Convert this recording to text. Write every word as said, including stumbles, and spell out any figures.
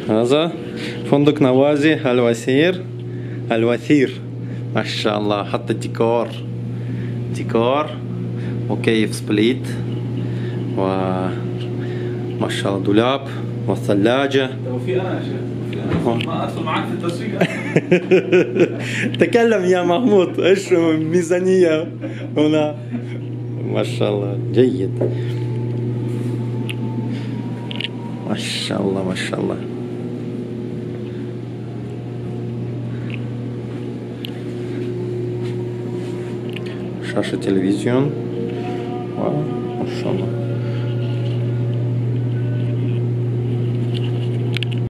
هذا فندق نوازي الوثير الوثير ما شاء الله. حط الديكور ديكور وكيف سبليت وما شاء الله دولاب والثلاجة. وفي انا ما ادخل معك في التسويق. تكلم يا محمود، ايش ميزانية هنا؟ ما شاء الله جيد، ما شاء الله ما شاء الله. شاشة تلفزيون ما شاء الله.